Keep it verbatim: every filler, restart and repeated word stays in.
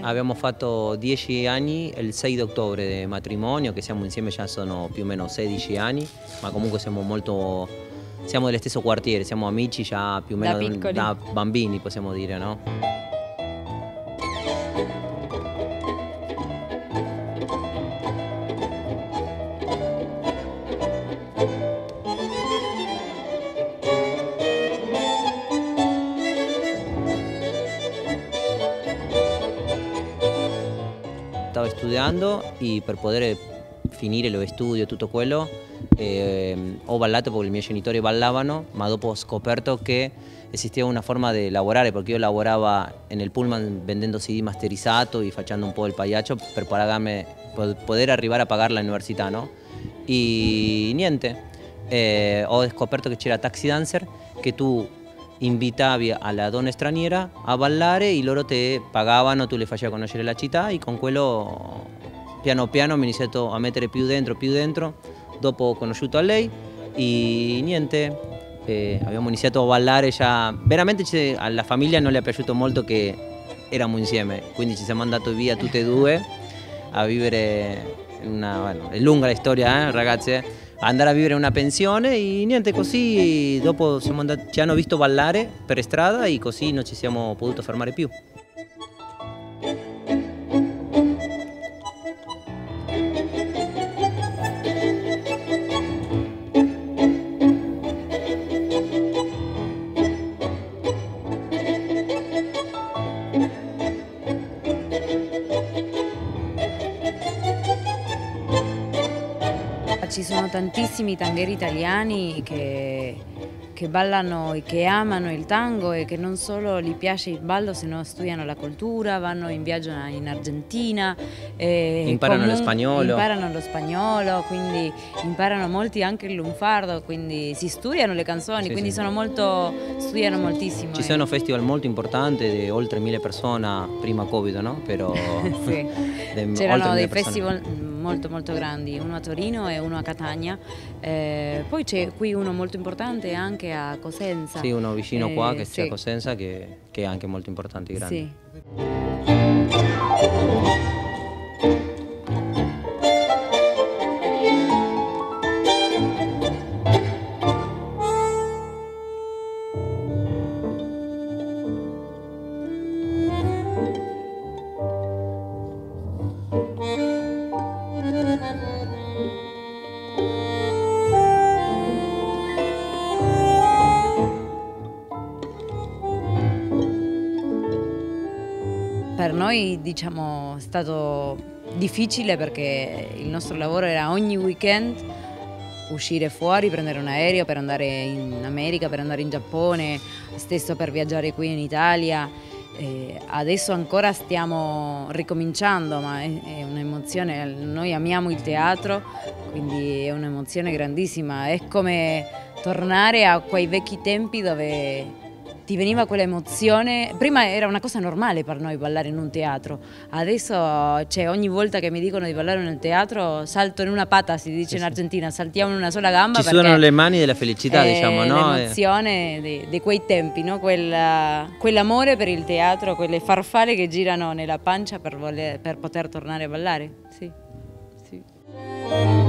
Abbiamo fatto dieci anni il sei di ottobre di matrimonio, che siamo insieme già sono più o meno sedici anni, ma comunque siamo molto, siamo dello stesso quartiere, siamo amici già più o meno da, da bambini, possiamo dire, no? Stavo studiando e per poter finire lo studio e tutto quello eh, ho ballato perché i miei genitori ballavano, ma dopo ho scoperto che esisteva una forma di lavorare, perché io lavorava nel pullman vendendo C D masterizzato e facendo un po' il pagliaccio per pagarmi, per poter arrivare a pagare l'università, no? E niente, eh, ho scoperto che c'era Taxi Dancer, che tu invitavi alla donna straniera a ballare e loro ti pagavano, tu le facevi conoscere la città e con quello piano piano mi ho iniziato a mettere più dentro, più dentro. Dopo ho conosciuto a lei e niente, eh, abbiamo iniziato a ballare già, veramente alla famiglia non le è piaciuto molto che eravamo insieme, quindi ci siamo andati via tutte e due a vivere, una, bueno, è lunga la storia, eh, ragazze, andare a vivere in una pensione e niente, così dopo siamo andati, ci hanno visto ballare per strada e così non ci siamo potuti fermare più. Ci sono tantissimi tangheri italiani che, che ballano e che amano il tango e che non solo gli piace il ballo, se no studiano la cultura, vanno in viaggio in Argentina. E imparano lo spagnolo. Imparano lo spagnolo, quindi imparano molti anche il lunfardo, quindi si studiano le canzoni, sì, quindi sì. Sono molto, studiano moltissimo. Ci sono festival molto importanti di oltre mille persone, prima Covid, no? Però sì. C'erano dei festival molto molto grandi, uno a Torino e uno a Catania, eh, poi c'è qui uno molto importante anche a Cosenza. Sì, uno vicino eh, qua che sì. c'è a Cosenza che, che è anche molto importante e grande. Sì. Per noi, diciamo, è stato difficile perché il nostro lavoro era ogni weekend uscire fuori, prendere un aereo per andare in America, per andare in Giappone, stesso per viaggiare qui in Italia. E adesso ancora stiamo ricominciando, ma è, è un'emozione, noi amiamo il teatro, quindi è un'emozione grandissima, è come tornare a quei vecchi tempi dove ti veniva quella emozione. Prima era una cosa normale per noi ballare in un teatro, adesso cioè, ogni volta che mi dicono di ballare nel teatro salto in una pata, si dice sì, in Argentina, saltiamo in una sola gamba. Ci sono le mani della felicità, diciamo, no? L'emozione di, di quei tempi, no? Quell'amore per il teatro, quelle farfalle che girano nella pancia per, voler, per poter tornare a ballare. Sì. Sì.